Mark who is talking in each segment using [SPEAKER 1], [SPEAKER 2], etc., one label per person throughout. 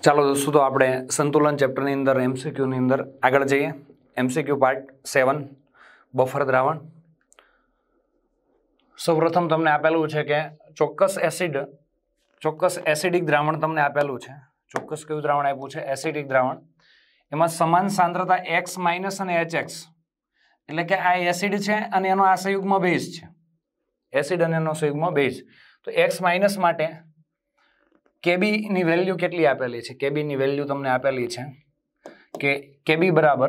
[SPEAKER 1] ચાલો દોસ્તો, તો આપણે સંતુલન ચેપ્ટરની અંદર એમસીક્યુની અંદર આગળ જઈએ. એમસીક્યુ પાર્ટ 7 બફર દ્રાવણ. સૌપ્રથમ તમને આપેલું છે કે ચોક્કસ એસિડિક દ્રાવણ તમને આપેલું છે. ચોક્કસ કયું દ્રાવણ આપ્યું છે? એસિડિક દ્રાવણ. એમાં સમાન સાંદ્રતા X- અને HX, એટલે કે આ એસિડ છે અને એનો આ સંયુગ્મ બેઝ છે. એસિડ અને એનો સંયુગ્મ બેઝ. તો X- માટે KB ની વેલ્યુ કેટલી આપેલી છે? KB ની વેલ્યુ તમને આપેલી છે કે KB બરાબર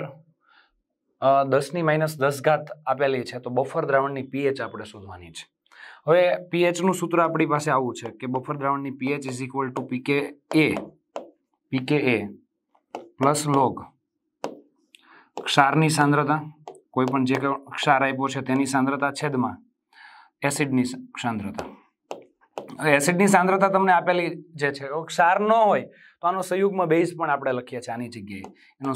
[SPEAKER 1] 10⁻10 આપેલી છે. તો બફર દ્રાવણની pH આપણે શોધવાની છે. હવે pH નું સૂત્ર આપણી પાસે આવું છે કે બફર દ્રાવણની pH pKa પ્લસ લોગ ક્ષારની સાંદ્રતા, કોઈ પણ જે ક્ષાર આપ્યો છે તેની સાંદ્રતા છેદમાં એસિડની સાંદ્રતા. એસિડની સાંદ્રતા તમને આપેલી જે છે, ક્ષાર ન હોય તો આનો સંયુગ્મ બેઝ પણ આપણે લખીએ છીએ આની જગ્યાએ. એનો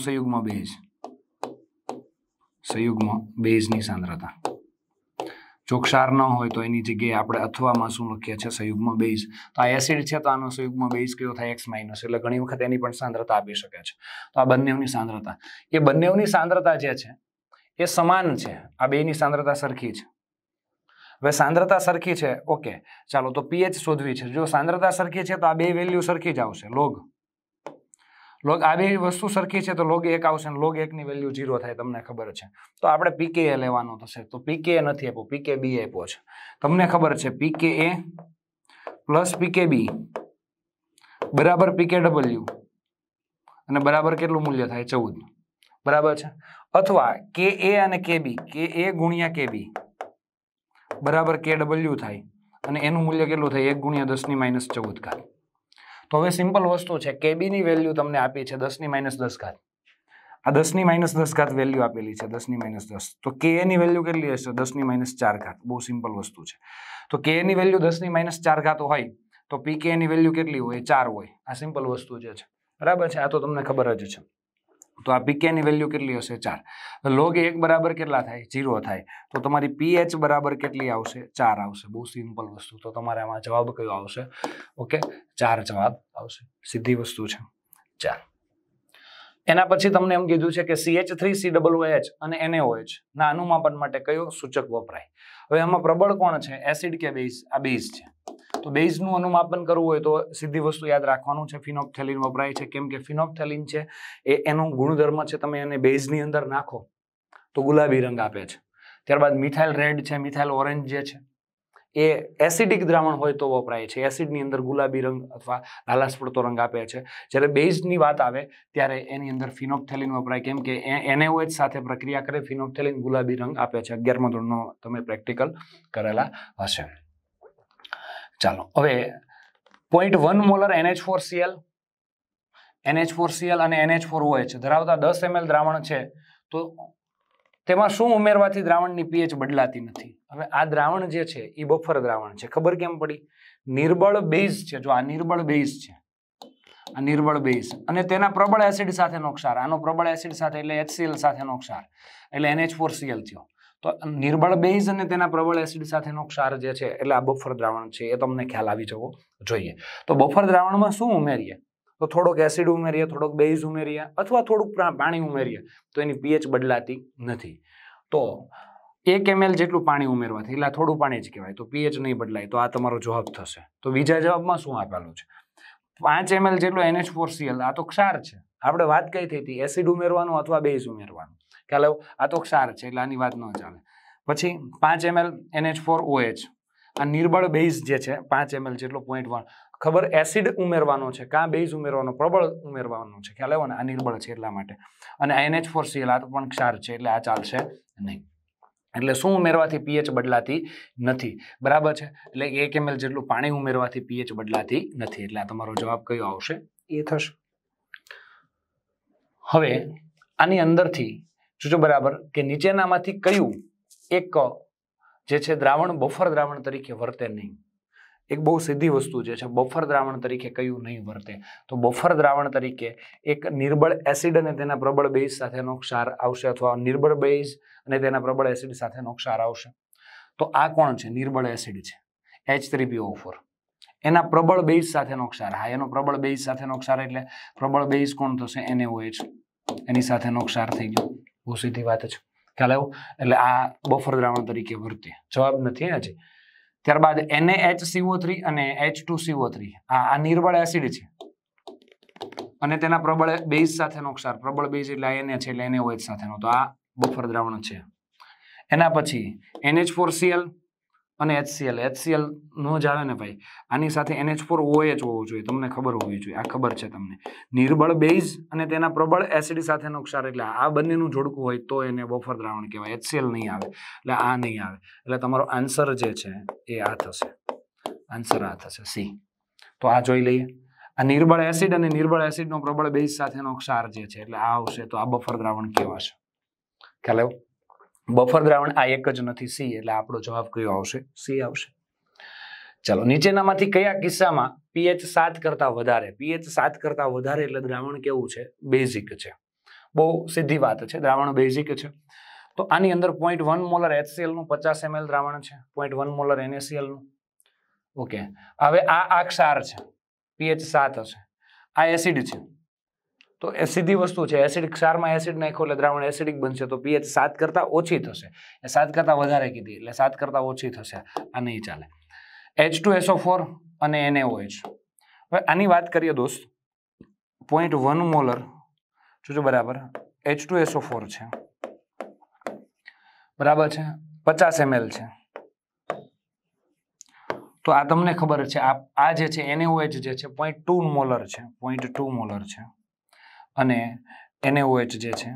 [SPEAKER 1] સંયુગ્મ બેઝની સાંદ્રતા. જો ક્ષાર ન હોય તો એની જગ્યાએ આપણે અથવામાં શું લખીએ છીએ? સંયુગ્મ બેઝ. તો આ એસિડ છે તો આનો સંયુગ્મ બેઝ કયો થાય? X-. એટલે ઘણી વખત એની પણ સાંદ્રતા આપી શકે છે. તો આ બંનેની સાંદ્રતા, એ બંનેની સાંદ્રતા જે છે એ સમાન છે. આ બેની સાંદ્રતા સરખી છે. હવે સાંદ્રતા સરખી છે, ઓકે, ચાલો તો pH શોધવી છે. જો સાંદ્રતા સરખી છે તો આ બે વેલ્યુ સરખી જ આવશે. લોગ આ બે વસ્તુ સરખી છે તો log 1 આવશે, અને log 1 ની વેલ્યુ 0 થાય, તમને ખબર છે. તો આપણે pKa લેવાનો થશે. તો pKa નથી આપ્યો, pKb આપ્યો છે. તમને ખબર છે pKa પ્લસ pKb બરાબર pKw, અને બરાબર કેટલું મૂલ્ય થાય? 14. બરાબર છે. અથવા Ka અને Kb, Ka ગુણ્યા Kb બરાબર Kw થાય, અને એનું મૂલ્ય કેટલું થાય? 1 × 10⁻14. તો હવે સિમ્પલ વસ્તુ છે, Kb ની વેલ્યુ તમને આપી છે 10⁻10. આ 10⁻10 વેલ્યુ આપેલી છે, 10⁻10. તો Ka ની વેલ્યુ કેટલી હશે? 10⁻4. બહુ સિમ્પલ વસ્તુ છે. તો Ka ની વેલ્યુ 10⁻4 હોય તો pK ની વેલ્યુ કેટલી હોય? 4 હોય. આ સિમ્પલ વસ્તુ જે છે, બરાબર છે. આ તો તમને ખબર જ છે. તો આ pK ની વેલ્યુ કેટલી હશે? 4. log 1 બરાબર કેટલા થાય? 0 થાય. તો તમારી pH બરાબર કેટલી આવશે? 4 આવશે. બહુ સિમ્પલ વસ્તુ. તો તમારે આમાં જવાબ કયો આવશે? ઓકે, 4 જવાબ આવશે. સીધી વસ્તુ છે, 4. એના પછી તમને એમ કીધું છે કે CH3COOH અને NaOH ના અનુમાપન માટે કયો સૂચક વપરાય? હવે આમાં પ્રબળ કોણ છે? એસિડ કે બેઝ? આ બેઝ છે. તો બેઝનું અનુમાપન કરવું હોય તો સીધી વસ્તુ યાદ રાખવાનું છે, ફિનોપ્થેલિન વપરાય છે. કેમ કે ફિનોપ્થેલિન છે એનું ગુણધર્મ છે, તમે એને બેઝની અંદર નાખો તો ગુલાબી રંગ આપે છે. ત્યારબાદ મિથાઇલ રેડ છે, મિથાઇલ ઓરેન્જ જે છે એ એસિડિક દ્રાવણ હોય તો વપરાય છે. એસિડની અંદર ગુલાબી રંગ અથવા લાલાશ પડતો રંગ આપે છે. જ્યારે બેઝની વાત આવે ત્યારે એની અંદર ફિનોપ્થેલિન વપરાય. કેમ કે NaOH સાથે પ્રક્રિયા કરે ફિનોપ્થેલિન ગુલાબી રંગ આપે છે. 11મા ધોરણનો તમે પ્રેક્ટિકલ કરેલા હશે. ચાલો, હવે 0.1 મોલર NH4Cl અને NH4OH ધરાવતા 10 ml દ્રાવણ છે, તો તેમાં શું ઉમેરવાથી દ્રાવણની pH બદલાતી નથી? હવે આ દ્રાવણ જે છે એ બફર દ્રાવણ છે. ખબર કેમ પડી? નિર્બળ બેઝ છે. જો આ નિર્બળ બેઝ છે, આ નિર્બળ બેઝ, અને તેના પ્રબળ એસિડ સાથેનો ક્ષાર, આનો પ્રબળ એસિડ સાથે એટલે HCl સાથેનો ક્ષાર એટલે NH4Cl થયો. તો નિર્બળ બેઝ અને તેના પ્રબળ એસિડ સાથેનો ક્ષાર જે છે એટલે આ બફર દ્રાવણ છે, એ તમને ખ્યાલ આવી જવો જોઈએ. તો બફર દ્રાવણમાં શું ઉમેરીએ? તો થોડોક એસિડ ઉમેરીએ, થોડોક બેઝ ઉમેરીએ, અથવા થોડુંક પાણી ઉમેરીએ તો એની pH બદલાતી નથી. તો 1 ml જેટલું પાણી ઉમેરવાથી, એટલે થોડું પાણી જ કહેવાય, તો pH નહીં બદલાય. તો આ તમારો જવાબ થશે. તો બીજા જવાબમાં શું આપેલું છે? 5 ml જેટલું NH4Cl. આ તો ક્ષાર છે. આપણે વાત કઈ થઈ હતી? એસિડ ઉમેરવાનું અથવા બેઝ ઉમેરવાનું. ખ્યાલ આવ્યો? આ તો ક્ષાર છે એટલે આની વાત ન ચાલે. પછી 5 ml NH4OH, આ નિર્બળ બેઝ જે છે 5 ml જેટલો 0.1. ખબર, એસિડ ઉમેરવાનો છે, કાં બેઝ ઉમેરવાનો? પ્રબળ ઉમેરવાનો છે. ખ્યાલ આવ્યો ને? આ નિર્બળ છે એટલા માટે. અને NH4Cl આ તો પણ ક્ષાર છે એટલે આ ચાલશે નહીં. એટલે શું ઉમેરવાથી pH બદલાતી નથી? બરાબર છે. એટલે 1 ml જેટલું પાણી ઉમેરવાથી pH બદલાતી નથી. એટલે આ તમારો જવાબ કયો આવશે? એ થશે. હવે આની અંદરથી જોજો બરાબર કે નીચેનામાંથી કયું એક જે છે દ્રાવણ બફર દ્રાવણ તરીકે વર્તે નહીં? એક બહુ સીધી વસ્તુ જે છે, બફર દ્રાવણ તરીકે કયું નહીં વર્તે? તો બફર દ્રાવણ તરીકે એક નિર્બળ એસિડ અને તેના પ્રબળ બેઝ સાથેનો ક્ષાર આવશે, અથવા નિર્બળ બેઝ અને તેના પ્રબળ એસિડ સાથેનો ક્ષાર આવશે. તો આ કોણ છે? નિર્બળ એસિડ છે, H3PO4. એના પ્રબળ બેઝ સાથેનો ક્ષાર. હા, એનો પ્રબળ બેઝ સાથેનો ક્ષાર એટલે પ્રબળ બેઝ કોણ થશે? NaOH. એની સાથેનો ક્ષાર થઈ ગયો. બહુ સીધી વાત છે, ખ્યાલ આવ્યો? એટલે આ બફર દ્રાવણ તરીકે વર્તે. જવાબ નથી હજી. ત્યારબાદ NaHCO3 અને H2CO3 આ નિર્બળ એસિડ છે અને તેના પ્રબળ બેઝ સાથેનો ક્ષાર. પ્રબળ બેઝ એટલે Na છે એટલે NaOH સાથેનો. તો આ બફર દ્રાવણ છે. એના પછી NH4Cl અને HCl. HCl નો જ આવે ને ભાઈ, આની સાથે NH4OH હોવું જોઈએ, તમને ખબર હોવી જોઈએ. આ ખબર છે તમને. નિર્બળ બેઝ અને તેના પ્રબળ એસિડ સાથેનો ક્ષાર એટલે આ બંનેનું જોડકું હોય તો એને બફર દ્રાવણ કહેવાય. HCl નહીં આવે એટલે આ નહીં આવે. એટલે તમારો આન્સર જે છે એ આ થશે. આન્સર આ થશે, સી. તો આ જોઈ લઈએ. આ નિર્બળ એસિડ અને નિર્બળ એસિડનો પ્રબળ બેઝ સાથેનો ક્ષાર જે છે એટલે આ આવશે. તો આ બફર દ્રાવણ કહેવાશે. ખ્યાલ આવ્યો? બફર દ્રાવણ આ એક જ નથી, સી. એટલે આપણો જવાબ કયો આવશે? સી આવશે. ચલો, નીચેનામાંથી કયા કિસ્સામાં pH 7 કરતા વધારે? pH 7 કરતા વધારે એટલે દ્રાવણ કેવું છે? બેઝિક છે. બહુ સીધી વાત છે, દ્રાવણ બેઝિક છે. તો આની અંદર 0.1 મોલર HCl નું 50 ml દ્રાવણ છે, 0.1 મોલર NaCl નું. ઓકે, હવે આ ક્ષાર છે, pH 7 હશે. આ એસિડ છે, તો એ સીધી વસ્તુ છે. એસિડ ક્ષારમાં એસિડ નાખો એટલે દ્રાવણ એસિડિક બનશે. તો pH 7 કરતા ઓછી થશે. એ 7 કરતા વધારે કીધી એટલે 7 કરતા ઓછી થશે. આ નહીં ચાલે. H2SO4 અને NaOH. હવે આની વાત કરીએ દોસ્ત. 0.1 મોલર જોજો બરાબર H2SO4 છે, બરાબર છે, 50 ml છે. તો આ તમને ખબર છે, આ જે છે NaOH જે છે 0.2 મોલર છે, 0.2 મોલર છે અને NaOH જે છે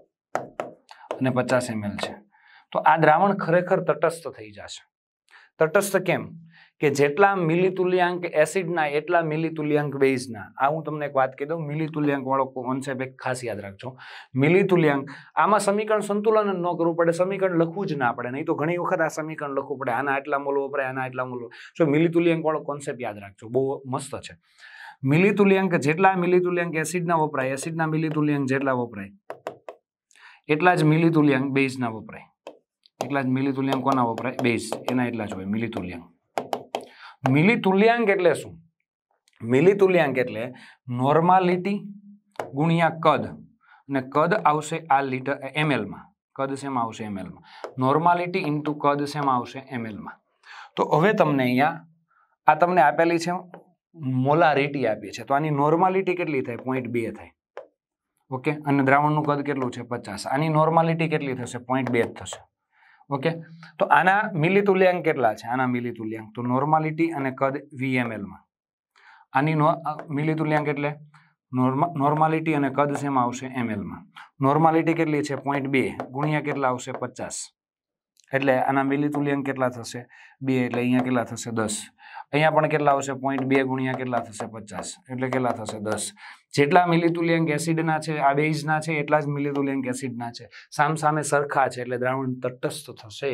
[SPEAKER 1] અને 50 ml છે. તો આ દ્રાવણ ખરેખર તટસ્થ થઈ જશે. તટસ્થ કેમ? કે જેટલા મિલિતુલ્યાંક એસિડના એટલા મિલિતુલ્યાંક બેઝના. આ હું તમને એક વાત કહી દઉં, મિલિતુલ્યાંક વાળો કોન્સેપ્ટ એક ખાસ યાદ રાખજો. મિલિતુલ્યાંક, આમાં સમીકરણ સંતુલન ન કરવું પડે, સમીકરણ લખવું જ ના પડે. નહીં તો ઘણી વખત આ સમીકરણ લખવું પડે, આના આટલા મોલ વપરાય, આના આટલા મોલ. જો મિલિતુલ્યાંક વાળો કોન્સેપ્ટ યાદ રાખજો, બહુ મસ્ત છે. મિલિતુલ્યાંક જેટલા મિલિતુલ્યાંક એસિડના વપરાય, એસિડના મિલિતુલ્યાંક જેટલા વપરાય એટલા જ મિલિતુલ્યાંક બેઝના વપરાય. એટલા જ મિલિતુલ્યાંક કોના વપરાય? બેઝ. એના એટલા જ હોય મિલિતુલ્યાંક. મિલિતુલ્યાંક એટલે શું? મિલિતુલ્યાંક એટલે નોર્માલિટી ગુણ્યા કદ, અને કદ આવશે આ લીટર ml માં. કદ શેમાં આવશે? ml માં. નોર્માલિટી ઇન્ટુ કદ શેમાં આવશે? ml માં. તો હવે તમને અહીંયા આ તમને આપેલી છે મોલારિટી આપી છે, તો આની નોર્માલિટી કેટલી થાય? 0.2 થાય. ઓકે, અને દ્રાવણનું કદ કેટલું છે? 50. આની નોર્માલિટી કેટલી થશે? 0.2 થશે. ઓકે, તો આના મિલિતુલ્યાંક કેટલા છે? આના મિલિતુલ્યાંક તો નોર્માલિટી અને કદ VML માં. આની મિલિતુલ્યાંક એટલે નોર્માલિટી અને કદ શેમાં આવશે? ml માં. નોર્માલિટી કેટલી છે? 0.2 ગુણ્યા કેટલા આવશે? 50. એટલે આના મિલિતુલ્યાંક કેટલા થશે? 2. એટલે અહીંયા કેટલા થશે? 10. અહીંયા પણ કેટલા આવશે? 0.2 ગુણ્યા કેટલા થશે? 50. એટલે કેટલા થશે? 10. જેટલા મિલિતુલ્યાંક એસિડના છે, આ બેઝના છે, એટલા જ મિલિતુલ્યાંક એસિડના છે. સામસામે સરખા છે એટલે દ્રાવણ તટસ્થ થશે.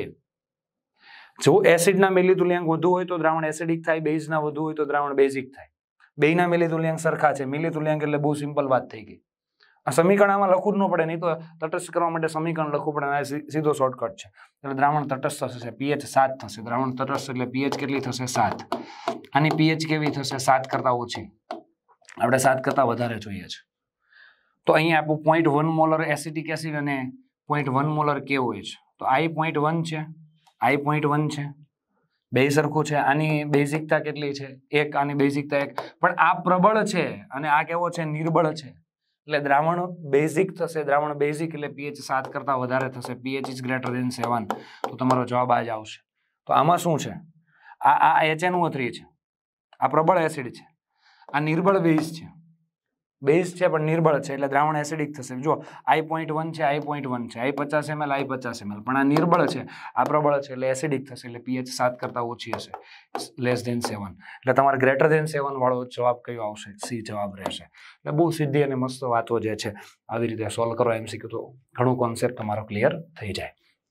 [SPEAKER 1] જો એસિડના મિલિતુલ્યાંક વધુ હોય તો દ્રાવણ એસિડિક થાય, બેઝના વધુ હોય તો દ્રાવણ બેઝિક થાય. બેયના મિલિતુલ્યાંક સરખા છે. મિલિતુલ્યાંક એટલે બહુ સિમ્પલ વાત થઈ ગઈ. આ સમીકરણ આમાં લખવું જ ન પડે, નહીં તો તટસ્થ કરવા માટે સમીકરણ લખવું પડે. આ સીધો શોર્ટકટ છે. એટલે દ્રાવણ તટસ્થ થશે. pH 7 થશે. દ્રાવણ તટસ્થ એટલે pH કેટલી થશે? 7. આની pH કેવી થશે? 7 કરતા ઓછી. આપણે 7 કરતા વધારે જોઈએ છે. તો અહીંયા આપણું 0.1 મોલર એસિટિક એસિડ અને 0.1 મોલર KOH. તો આ 0.1 છે, આ 0.1 છે, બે સરખું છે. આની બેઝિકતા કેટલી છે? 1. આની બેઝિકતા 1. પણ આ પ્રબળ છે અને આ કેવો છે? નિર્બળ છે. એટલે દ્રાવણ બેઝિક થશે. દ્રાવણ બેઝિક એટલે pH 7 કરતા વધારે થશે. pH is greater than 7. તો તમારો જવાબ આ જ આવશે. તો આમાં શું છે? આ HNO3 છે, આ પ્રબળ એસિડ છે, આ નિર્બળ બેઝ છે. બેઝ છે પણ નિર્બળ છે એટલે દ્રાવણ એસિડિક થશે. જો I 0.1 છે, I 0.1 છે, I 50 ml, I 50 ml, પણ આ નિર્બળ છે, આ પ્રબળ છે એટલે એસિડિક થશે. એટલે pH 7 કરતા ઓછી હશે, લેસ ધેન 7. એટલે તમારે ગ્રેટર ધેન 7 વાળો જવાબ કયો આવશે? સી જવાબ રહેશે. એટલે બહુ સીધી અને મસ્ત વાતો જે છે આવી રીતે સોલ્વ કરો MCQ તો ઘણું કોન્સેપ્ટ તમારો ક્લિયર થઈ જાય.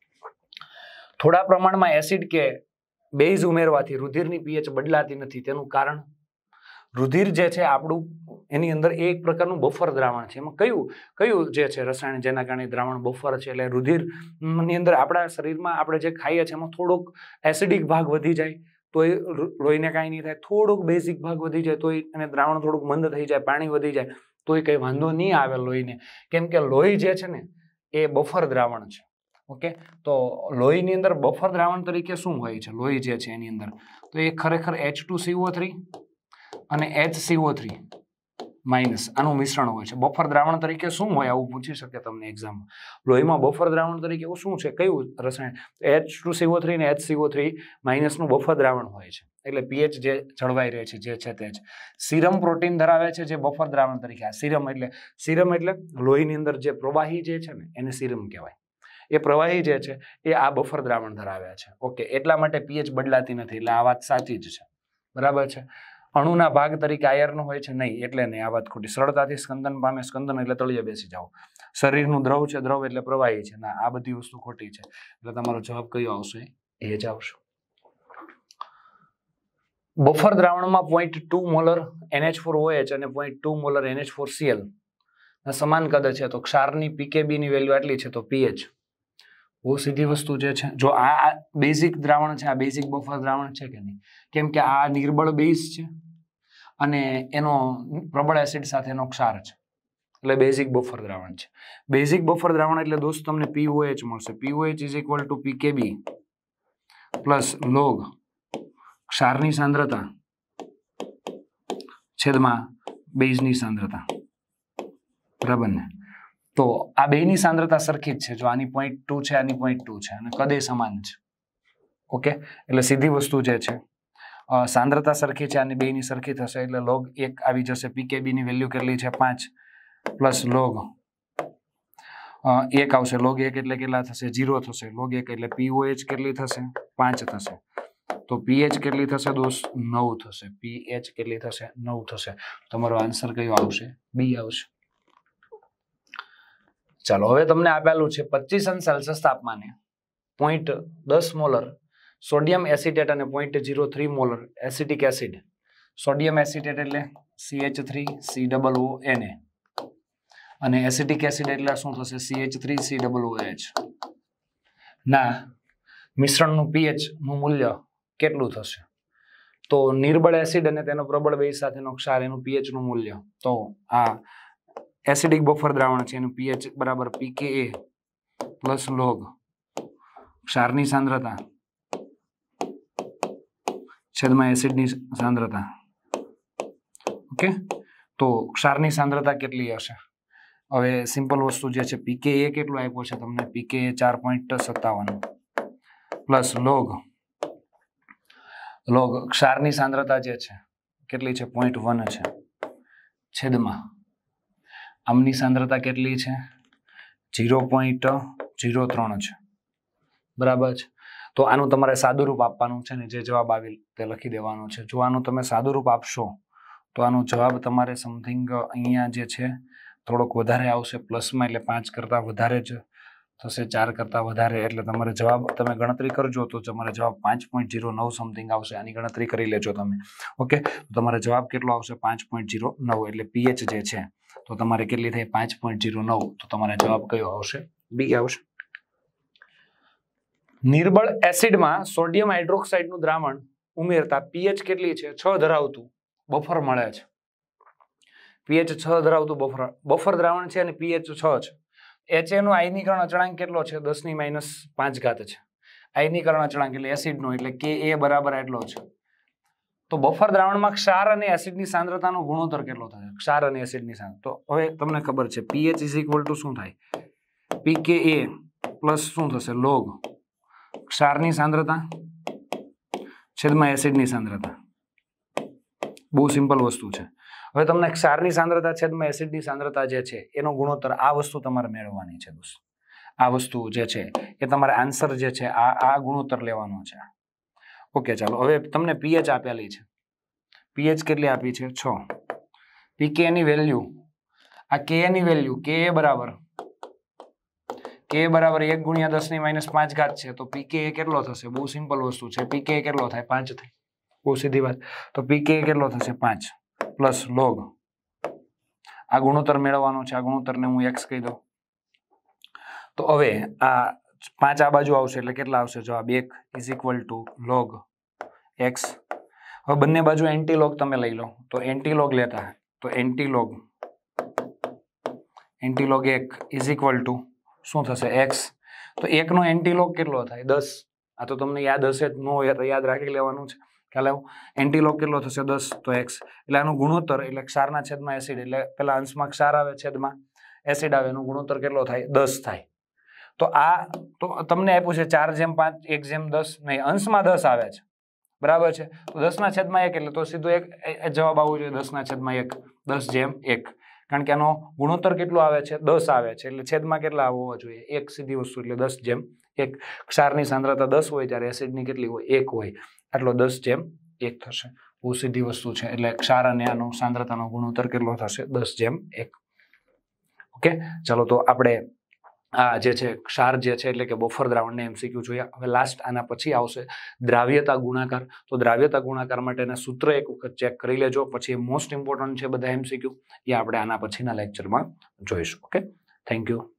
[SPEAKER 1] થોડા પ્રમાણમાં એસિડ કે બેઝ ઉમેરવાથી રુધિરની pH બદલાતી નથી. તેનું કારણ? રુધિર જે છે આપણું એની અંદર એક પ્રકારનું બફર દ્રાવણ છે. એમાં કયું જે છે રસાયણ જેના કારણે દ્રાવણ બફર છે? એટલે રુધિરની અંદર આપણા શરીરમાં આપણે જે ખાઈએ છીએ એમાં થોડોક એસિડિક ભાગ વધી જાય તોય લોહીને કાંઈ નહીં થાય, થોડુંક બેઝિક ભાગ વધી જાય તોય, અને દ્રાવણ થોડુંક મંદ થઈ જાય, પાણી વધી જાય તોય કંઈ વાંધો નહીં આવે લોહીને, કેમ કે લોહી જે છે ને એ બફર દ્રાવણ છે. ઓકે, તો લોહીની અંદર બફર દ્રાવણ તરીકે શું હોય છે? લોહી જે છે એની અંદર તો એ ખરેખર H2CO3 અને HCO3 માઇનસ આનું મિશ્રણ હોય છે. બફર દ્રાવણ તરીકે શું હોય આવું પૂછી શકે તમને એક્ઝામમાં. લોહીમાં બફર દ્રાવણ તરીકે શું છે, કયું રસાયણ? H2CO3 અને HCO3 માઇનસનું બફર દ્રાવણ હોય છે, એટલે pH જે જળવાઈ રહે છે જે છે તે જ. સીરમ પ્રોટીન ધરાવે છે જે બફર દ્રાવણ તરીકે. આ સીરમ એટલે લોહીની અંદર જે પ્રવાહી જે છે ને એને સીરમ કહેવાય. એ પ્રવાહી જે છે એ આ બફર દ્રાવણ ધરાવે છે. ઓકે, એટલા માટે pH બદલાતી નથી, એટલે આ વાત સાચી જ છે. બરાબર છે. અણુના ભાગ તરીકે આયર્ન હોય છે નહીં, એટલે નહીં, આ વાત ખોટી. સરળતાથી સ્કંદન પામે, સ્કંદન એટલે તળિયે બેસી જાઓ. શરીરનું દ્રવ છે, દ્રવ એટલે પ્રવાહી છે, ના, આ બધી વસ્તુ ખોટી છે. એટલે તમારો જવાબ કયો આવશે? એ જ આવશે. બફર દ્રાવણમાં 0.2 મોલર NH4OH અને 0.2 મોલર NH4Cl સમાન કદ છે, તો ક્ષારની pKb ની વેલ્યુ આટલી છે, તો pH. બહુ સીધી વસ્તુ જે છે. જો આ બેઝિક દ્રાવણ છે, આ બેઝિક બફર દ્રાવણ છે કે નહીં? કેમ કે આ નિર્બળ બેઝ છે અને એનો પ્રબળ એસિડ સાથેનો ક્ષાર છે, એટલે બેઝિક બફર દ્રાવણ છે. બેઝિક બફર દ્રાવણ એટલે દોસ્ત તમને POH મળશે. POH is equal to pKb plus log ક્ષારની સાંદ્રતા છેદમાં બેઝની સાંદ્રતા. બરાબર ને? તો આ બેની સાંદ્રતા સરખી જ છે. જો આની 0.2 છે, આની 0.2 છે, અને કદે સમાન છે. ઓકે, એટલે સીધી વસ્તુ જે છે, સાંદ્રતા સરખી છે, આની બેની સરખી થશે, એટલે log 1 આવી જશે. pKb ની વેલ્યુ કેટલી છે? 5 પ્લસ log 1 આવશે. log 1 એટલે કેટલા થશે? 0 થશે. log 1 એટલે POH કેટલી થશે? 5 થશે. તો pH કેટલી થશે દોસ્ત? 9 થશે. pH કેટલી થશે? 9 થશે. તમારો આન્સર કયો આવશે? બી આવશે. ચાલો, હવે તમને આપેલું છે 25 અંશ સેલ્સિયસ તાપમાને 0.10 મોલર સોડિયમ એસિટેટ અને 0.03 molar acetic acid. Sodium acetate એટલે CH3COONA અને એસિટિક એસિડ એટલે શું થશે? CH3COOH ના મિશ્રણનું pH નું મૂલ્ય કેટલું થશે? તો નિર્બળ એસિડ અને તેનો પ્રબળ બેઝ સાથેનો ક્ષાર, એનું pH નું મૂલ્ય, તો આ એસિડિક બફર દ્રાવણ છે, એનું pH બરાબર pKa પ્લસ લોગ ક્ષારની સાંદ્રતા છેદમાં એસિડની સાંદ્રતા. ઓકે, તો ક્ષારની સાંદ્રતા કેટલી હશે? હવે સિમ્પલ વસ્તુ જે છે, pKa કેટલું આપ્યું છે તમને? pKa 4.57 પ્લસ લોગ ક્ષારની સાંદ્રતા જે છે કેટલી છે? 0.1 છે, છેદમાં આમની સાંદ્રતા કેટલી છે? 0.03 છે. બરાબર છે. તો આનું તમારે સાદું રૂપ આપવાનું છે ને જે જવાબ આવી તે લખી દેવાનું છે. જો આનું તમે સાદું રૂપ આપશો તો આનો જવાબ તમારે સમથિંગ અહીંયા જે છે થોડોક વધારે આવશે, પ્લસમાં, એટલે 5 કરતાં વધારે જ થશે, 4 કરતાં વધારે, એટલે તમારે જવાબ તમે ગણતરી કરજો તો તમારે જવાબ 5.09 સમથિંગ આવશે. આની ગણતરી કરી લેજો તમે. ઓકે, તમારે જવાબ કેટલો આવશે? 5.09, એટલે pH જે છે તો તમારે કેટલી થઈ? 5.09. તો તમારે જવાબ કયો આવશે? બી આવશે. નિર્બળ એસિડમાં સોડિયમ હાઇડ્રોક્સાઇડનું દ્રાવણ ઉમેરતા pH કેટલી છે? 6 ધરાવતું બફર મળે છે. pH 6 ધરાવતું બફર દ્રાવણ છે અને pH 6 છે. HA નો આયનીકરણ અચળાંક કેટલો છે? 10⁻5 છે. આયનીકરણ અચળાંક એટલે એસિડનો, એટલે Ka બરાબર એટલો છે. તો બફર દ્રાવણમાં ક્ષાર અને એસિડની સાંદ્રતાનો ગુણોત્તર કેટલો થશે? ક્ષાર અને એસિડની સાંદ્રતા. તો હવે તમને ખબર છે pH ઇઝ ઇક્વલ ટુ શું થાય? pKa પ્લસ શું થશે? લોગ ક્ષારની સાંદ્રતા છેદમાં એસિડની સાંદ્રતા. બહુ સિમ્પલ વસ્તુ છે. હવે તમને ક્ષારની સાંદ્રતા છેદમાં એસિડની સાંદ્રતા જે છે એનો ગુણોત્તર, આ વસ્તુ તમારે મેળવવાની છે દોસ્ત. આ વસ્તુ જે છે એ તમારે આન્સર જે છે આ ગુણોત્તર લેવાનો છે. ઓકે, ચાલો, હવે તમને pH આપેલી છે. pH કેટલી આપી છે? 6. pK ની વેલ્યુ, આ Ka ની વેલ્યુ Ka બરાબર 1 × 10⁻5 છે, તો pK કેટલો થશે? બહુ સિમ્પલ વસ્તુ છે. pK કેટલો થાય? 5 થાય. બહુ સીધી વાત. તો pK કેટલો થશે? 5 પ્લસ લોગ, આ ગુણોત્તર મેળવવાનો છે. આ ગુણોત્તરને હું x કહી દઉં. તો હવે આ 5 આ બાજુ આવશે એટલે કેટલા આવશે? જવાબ 1 is equal to log x. હવે બંને બાજુ એન્ટીલોગ તમે લઈ લો તો એન્ટીલોગ લેતા તો એન્ટીલોગ 1 ઇઝ ઇક્વલ ટુ શું થશે x. તો 1 નો એન્ટીલોગ કેટલો થાય 10. આ તો તમને યાદ હશે ન હોય તો યાદ રાખી લેવાનું છે. ખ્યાલ આવ્યો? એન્ટીલોગ કેટલો થશે 10 તો x. એટલે આનું ગુણોત્તર એટલે ક્ષારના છેદમાં એસિડ એટલે પેલા અંશમાં ક્ષાર આવે છેદમાં એસિડ આવે એનું ગુણોત્તર કેટલો થાય 10 થાય. તો આ તો તમને આપ્યું છે 4/5 1/10 નહીં અંશમાં 10 આવે છે બરાબર છે. તો 10/1 એટલે તો સીધો એક જવાબ આવવો જોઈએ 10/1 10/1 કારણ કે આનો ગુણોત્તર કેટલો આવે છે 10 આવે છે એટલે છેદમાં કેટલા આવવા જોઈએ 1 સીધી વસ્તુ એટલે 10/1. ક્ષારની સાંદ્રતા 10 હોય ત્યારે એસિડની કેટલી હોય 1 હોય આટલો 10/1 થશે. બહુ સીધી વસ્તુ છે એટલે ક્ષાર અને આનો સાંદ્રતાનો ગુણોત્તર કેટલો થશે 10/1. ઓકે ચાલો તો આપણે આ જે છે ક્ષાર જે છે એટલે કે બફર દ્રાવણને એમસીક્યુ જોઈએ. હવે લાસ્ટ આના પછી આવશે દ્રાવ્યતા ગુણાકાર. તો દ્રાવ્યતા ગુણાકાર માટેના સૂત્ર એક વખત ચેક કરી લેજો પછી મોસ્ટ ઇમ્પોર્ટન્ટ છે બધા એમસીક્યુ એ આપણે આના પછીના લેક્ચરમાં જોઈશું. Okay thank you.